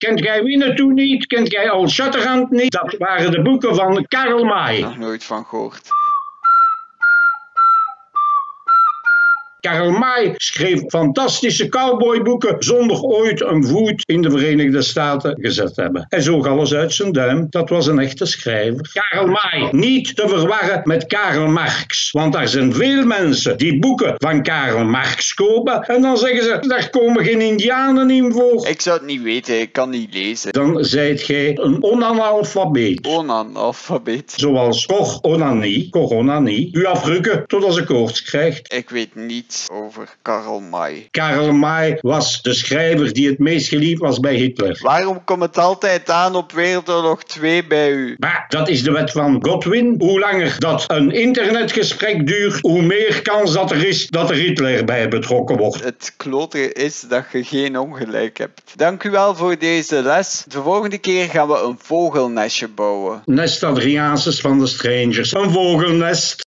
Kent jij Winnetou niet? Kent jij Old Shatterhand niet? Dat waren de boeken van Karl May. Nog nooit van gehoord. Karl May schreef fantastische cowboyboeken zonder ooit een voet in de Verenigde Staten gezet te hebben. Hij zoog alles uit zijn duim. Dat was een echte schrijver. Karl May, niet te verwarren met Karl Marx. Want er zijn veel mensen die boeken van Karl Marx kopen en dan zeggen ze, daar komen geen Indianen in voor. Ik zou het niet weten, ik kan niet lezen. Dan zijt jij een onanalfabeet. Onanalfabeet. Zoals Cor Onanie. U afrukken totdat ze koorts krijgt. Ik weet niets over Karl May. Karl May was de schrijver die het meest geliefd was bij Hitler. Waarom komt het altijd aan op Wereldoorlog 2 bij u? Maar dat is de wet van Godwin. Hoe langer dat een internetgesprek duurt, hoe meer kans dat er is dat er Hitler bij betrokken wordt. Het klote is dat je geen ongelijk hebt. Dank u wel voor deze les. De volgende keer gaan we een vogelnestje bouwen. Nest Adrianus van de Strangers. Een vogelnest.